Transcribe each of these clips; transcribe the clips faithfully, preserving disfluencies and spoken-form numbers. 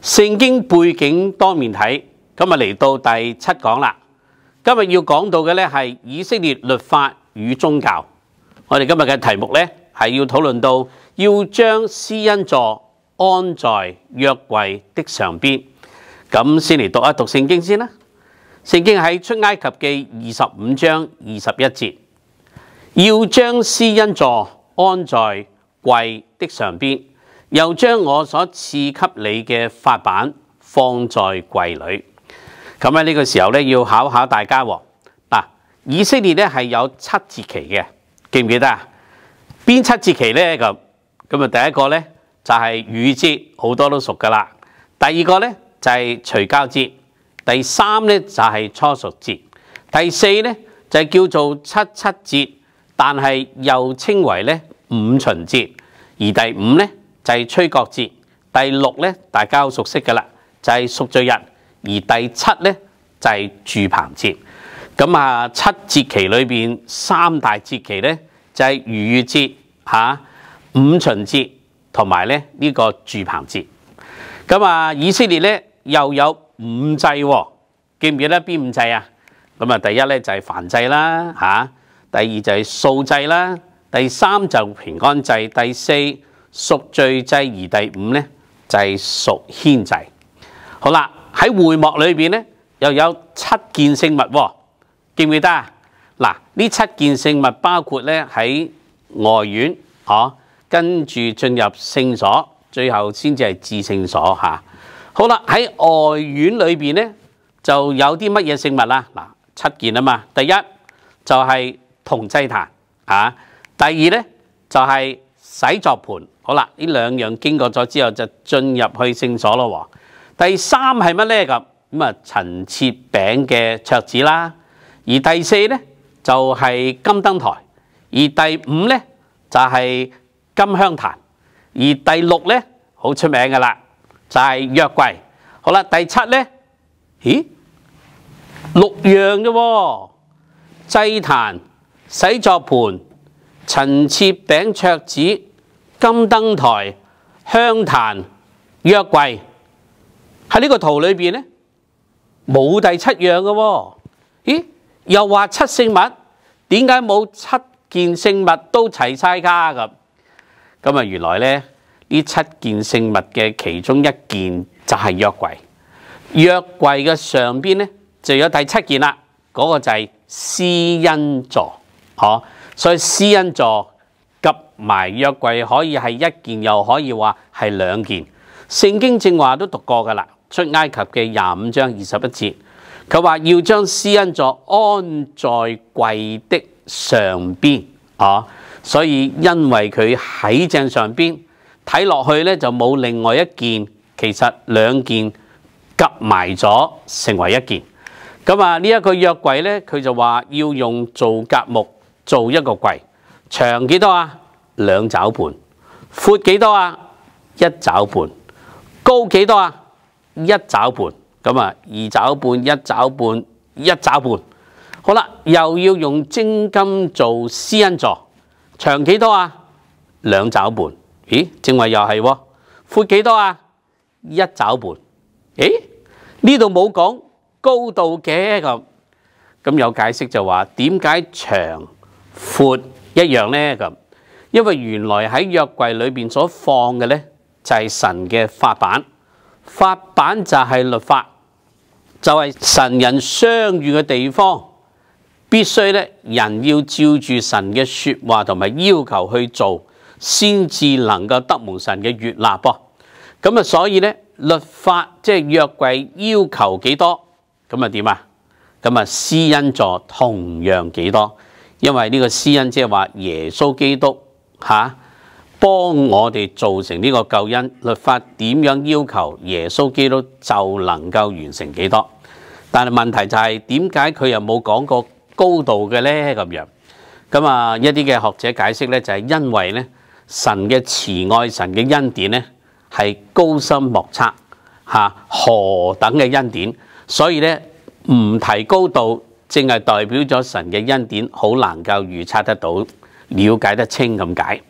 聖經背景多面體，今日嚟到第七講啦。今日要講到嘅咧係以色列律法與宗教。我哋今日嘅題目咧係要討論到要將施恩座安在約櫃的上邊。咁先嚟讀一讀聖經先啦。聖經喺出埃及記二十五章二十一節，要將施恩座安在櫃的上邊，又將我所賜給你嘅法版放在櫃裏。咁喺呢個時候咧，要考考大家喎。嗱，以色列咧係有七節期嘅，記唔記得啊？邊七節期咧？咁咁啊，第一個咧就係逾節，好多都熟噶啦。第二個咧就係除酵節，第三咧就係初熟節，第四咧就係叫做七七節，但係又稱為咧五旬節。而第五咧就係吹角節，第六咧大家好熟悉噶啦，就係贖罪日，而第七咧就係住棚節。咁啊，七節期裏邊三大節期咧就係逾越節、嚇五旬節同埋咧呢個住棚節。咁啊，以色列咧又有五祭喎，記唔記得邊五祭啊？咁啊，第一咧就係燔祭啦，嚇；第二就係素祭啦。第三就平安祭，第四贖罪祭，而第五咧就係贖愆祭。好啦，喺會幕裏邊咧又有七件聖物喎，記唔記得啊？嗱，呢七件聖物包括咧喺外院，嗬，跟住進入聖所，最後先至係至聖所嚇。好啦，喺外院裏邊咧就有啲乜嘢聖物啦？嗱，七件啊嘛。第一就係銅祭壇嚇。第二咧就係洗作盤，好啦，呢兩樣經過咗之後就進入去聖所咯。第三係乜咧？咁咁啊陳設餅嘅桌子啦，而第四咧就係金燈台，而第五咧就係金香壇，而第六咧好出名噶啦，就係約櫃。好啦，第七咧，咦，六樣啫喎，祭壇、洗作盤、陳設餅桌子、金燈台、香壇、約櫃。喺呢個圖裏邊咧冇第七樣嘅喎。咦？又話七聖物，點解冇七件聖物都齊晒㗎？咁咁啊，原來咧呢七件聖物嘅其中一件就係約櫃。約櫃嘅上邊咧就有第七件啦，嗰個就係施恩座，嗬。所以施恩座及埋約櫃可以係一件，又可以話係兩件。聖經正話都讀過噶啦，出埃及嘅廿五章二十一節，佢話要將施恩座安在櫃的上邊，啊，所以因為佢喺正上邊，睇落去咧就冇另外一件，其實兩件夾埋咗成為一件。咁啊，呢一個約櫃咧，佢就話要用皂莢木做一個櫃，長幾多啊？兩肘半。闊幾多啊？一肘半。高幾多啊？一肘半。咁啊，二肘半、一肘半、一肘半。好啦，又要用精金做施恩座，長幾多啊？兩肘半。咦，正話又係喎。闊幾多啊？一肘半。咦，呢度冇講高度嘅咁，咁有解釋就話點解長闊一樣呢？咁，因為原來喺約櫃裏邊所放嘅呢，就係神嘅法版，法版就係律法，就係神人相遇嘅地方，必須咧人要照住神嘅說話同埋要求去做，先至能夠得蒙神嘅悅納噃。咁啊，所以咧律法即係約櫃要求幾多，咁啊點啊？咁啊施恩座同樣幾多？因為呢個施恩即係話耶穌基督嚇幫我哋造成呢個救恩，律法點樣要求耶穌基督就能夠完成幾多？但係問題就係點解佢又冇講過高度嘅咧？咁樣咁啊，一啲嘅學者解釋咧，就係因為咧神嘅慈愛、神嘅恩典咧係高深莫測嚇，何等嘅恩典，所以咧唔提高度，正係代表咗神嘅恩典好難夠預測得到、了解得清咁解。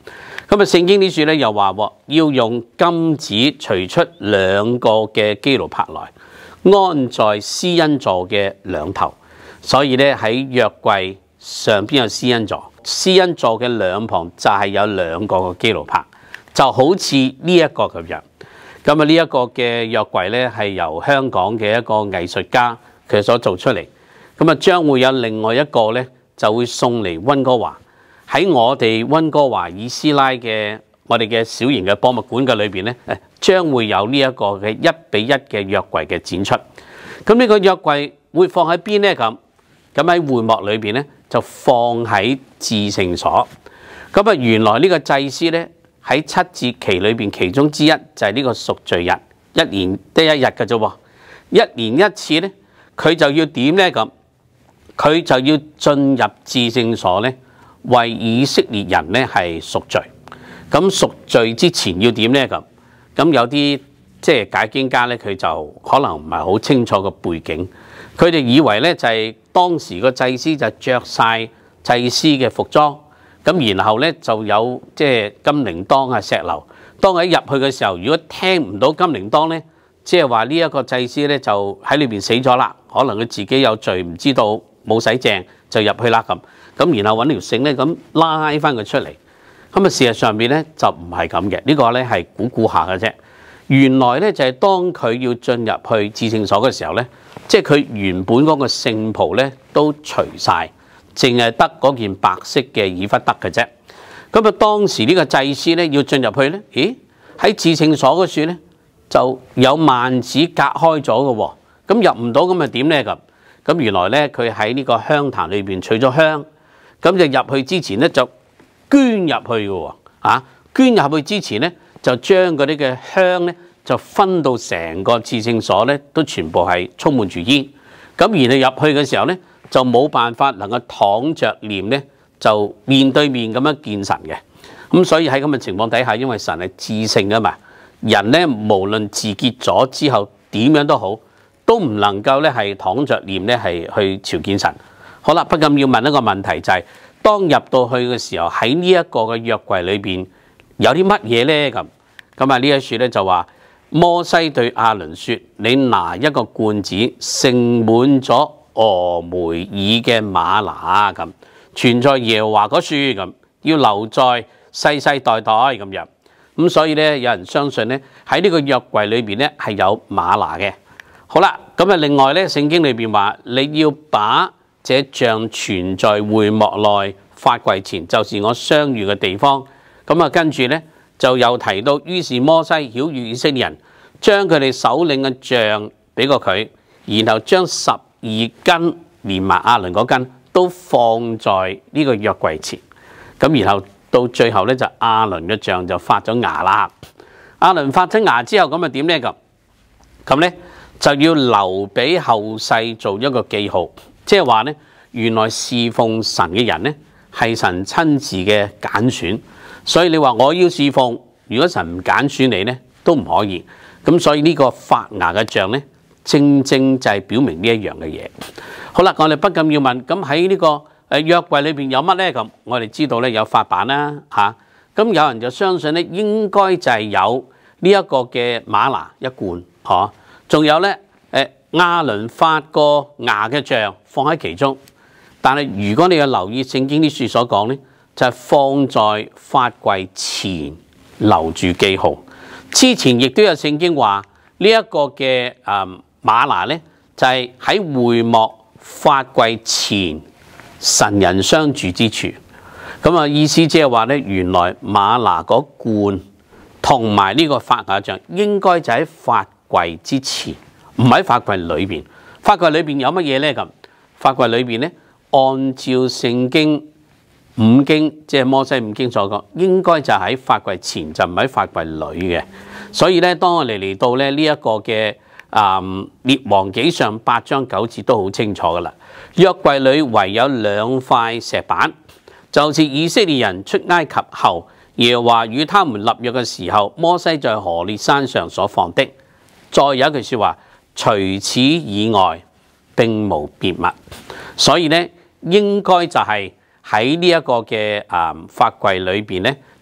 咁啊，聖經呢處咧又話要用金子錘出兩個嘅基路伯來，安在施恩座嘅兩頭。所以咧喺約櫃上邊有施恩座，施恩座嘅兩旁就係有兩個嘅基路伯，就好似呢一個咁樣。咁啊，呢一個嘅約櫃咧係由香港嘅一個藝術家佢所做出嚟。咁啊，將會有另外一個咧就會送嚟溫哥華。喺我哋溫哥華以斯拉嘅我哋嘅小型嘅博物館嘅裏邊咧，誒將會有呢一個嘅一比一嘅約櫃嘅展出。咁呢個約櫃會放喺邊咧？咁咁喺會幕裏邊咧就放喺至聖所。咁啊，原來呢個祭司咧喺七節期裏邊其中之一就係呢個贖罪日，一年得一日嘅啫喎，一年一次咧，佢就要點咧？咁佢就要進入至聖所咧，為以色列人咧係贖罪。咁贖罪之前要點咧？咁咁有啲即係解經家咧，佢就可能唔係好清楚個背景。佢哋以為咧就係當時個祭司就着晒祭司嘅服裝，咁然後咧就有即係金鈴鐺啊、石榴。當佢入去嘅時候，如果聽唔到金鈴鐺咧，即係話呢一個祭司咧就喺裏邊死咗啦。可能佢自己有罪，唔知道冇洗淨就入去啦咁。咁然後揾條繩咧咁拉翻佢出嚟。咁啊，事實上邊咧就唔係咁嘅，呢個咧係估估下嘅啫。原來咧就係當佢要進入去至聖所嘅時候咧，即係佢原本嗰個聖袍咧都除晒，淨係得嗰件白色嘅以弗得嘅啫。咁啊，當時呢個祭司咧要進入去咧，咦喺至聖所嗰處咧就有幔子隔開咗嘅喎，咁入唔到咁啊點咧咁？咁原來咧佢喺呢個香壇裏邊取咗香，咁就入去之前咧就捐入去嘅喎，啊捐入去之前咧就將嗰啲嘅香咧就分到成個至聖所咧都全部係充滿住煙，咁然後入去嘅時候咧就冇辦法能夠躺着念咧，就面對面咁樣見神嘅。咁所以喺咁嘅情況底下，因為神係至聖啊嘛，人咧無論自潔咗之後點樣都好，都唔能夠咧係躺着念咧係去朝見神。好啦，不禁要問一個問題就係、是。當入到去嘅時候，喺呢一個嘅約櫃裏邊有啲乜嘢咧？咁咁啊呢一處咧就話摩西對亞倫說：你拿一個罐子盛滿咗俄梅爾嘅嗎哪咁，存在耶和華嗰處咁，要留在世世代代咁樣。咁所以咧，有人相信咧喺呢個約櫃裏邊咧係有嗎哪嘅。好啦，咁啊另外咧聖經裏邊話你要把這像存在會幕內法櫃前，就是我相遇嘅地方。咁啊，跟住咧就又提到，於是摩西曉諭以色列人，將佢哋首領嘅杖俾過佢，然後將十二根連埋亞倫嗰根都放在呢個約櫃前。咁然後到最後咧就亞倫嘅杖就發咗芽啦。亞倫發咗芽之後，咁啊點咧咁？咁咧就要留俾後世做一個記號。即係話咧，原來侍奉神嘅人咧係神親自嘅揀選，所以你話我要侍奉，如果神唔揀選你咧，都唔可以。咁所以呢個發芽嘅杖咧，正正就係表明呢一樣嘅嘢。好啦，我哋不禁要問，咁喺呢個誒約櫃裏邊有乜咧？咁我哋知道咧有法版啦，嚇。咁有人就相信咧，應該就係有呢一個嘅嗎哪一罐，嚇。仲有咧誒。亞倫發個芽嘅杖放喺其中，但係如果你有留意聖經啲書所講咧，就係、是、放在法櫃前留住記號。之前亦都有聖經話呢一個嘅誒嗎哪咧，就係、是、喺會幕法櫃前神人相住之處。咁啊意思即係話咧，原來嗎哪嗰罐同埋呢個發芽杖應該就喺法櫃之前。唔喺法櫃裏邊，法櫃裏邊有乜嘢咧？咁法櫃裏邊咧，按照聖經五經，即係摩西五經所講，應該就喺法櫃前，就唔喺法櫃裏嘅。所以咧，當我哋嚟到咧呢一個嘅啊列王紀上八章九節都好清楚噶啦。約櫃裏唯有兩塊石板，就是以色列人出埃及後，耶和華與他們立約嘅時候，摩西在何烈山上所放的。再有一句說話。除此以外並無別物，所以咧應該就係喺呢一個嘅啊法櫃裏邊咧，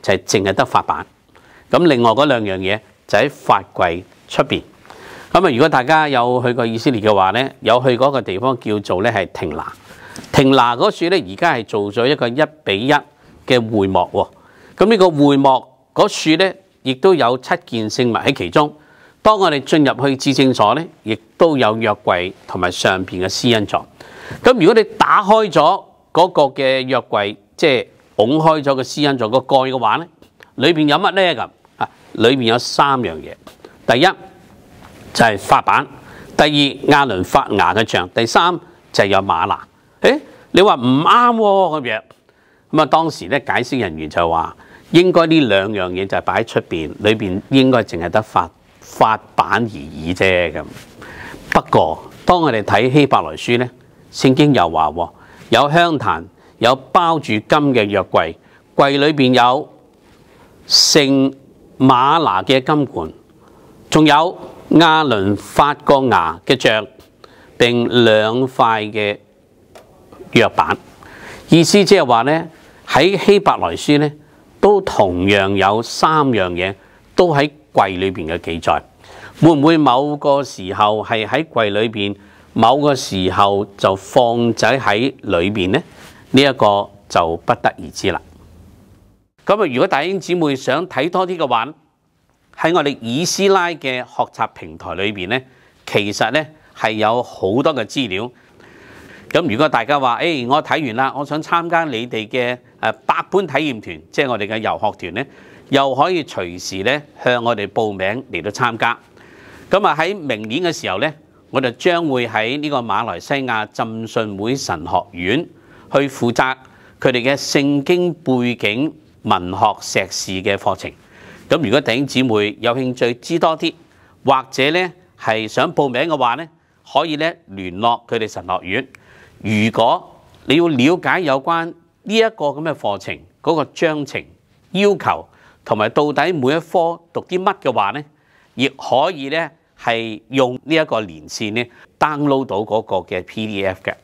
就係淨係得法版。咁另外嗰兩樣嘢就喺法櫃出邊。咁啊，如果大家有去過以色列嘅話咧，有去嗰個地方叫做咧係亭拿。亭拿嗰處咧，而家係做咗一個一比一嘅會幕喎。咁呢個會幕嗰處咧，亦都有七件聖物喺其中。當我哋進入去至聖所咧，亦都有約櫃同埋上邊嘅施恩座。咁如果你打開咗嗰個嘅約櫃，即係拱開咗個施恩座個蓋嘅話咧，裏邊有乜咧咁啊？裏邊有三樣嘢。第一就係法版，第二亞倫發芽嘅像，第三就係有嗎哪。誒，你話唔啱喎咁樣，咁啊當時咧解釋人員就話，應該呢兩樣嘢就係擺喺出邊，裏邊應該淨係得法法版而已啫咁。不過當我哋睇希伯來書咧，聖經又話喎，有香壇，有包住金嘅約櫃，櫃裏邊有盛嗎哪嘅金罐，仲有亞倫發過芽嘅像，並兩塊嘅約版。意思即係話咧，喺希伯來書咧都同樣有三樣嘢都喺櫃裏邊嘅記載。會唔會某個時候係喺櫃裏邊，某個時候就放仔喺裏邊呢？呢、這、一個就不得而知啦。咁啊，如果弟兄姊妹想睇多啲嘅話，喺我哋以斯拉嘅學習平台裏邊咧，其實咧係有好多嘅資料。咁如果大家話，誒、哎，我睇完啦，我想參加你哋嘅誒百般體驗團，即係我哋嘅遊學團咧，又可以隨時咧向我哋報名嚟到參加。咁啊喺明年嘅時候咧，我哋將會喺呢個馬來西亞浸信會神學院去負責佢哋嘅聖經背景文學碩士嘅課程。咁如果弟兄姊妹有興趣知多啲，或者咧係想報名嘅話咧，可以咧聯絡佢哋神學院。如果你要了解有關呢一個咁嘅課程嗰個章程要求，同埋到底每一科讀啲乜嘅話咧，亦可以咧係用呢一個連線咧 download 到嗰個嘅 P D F 嘅。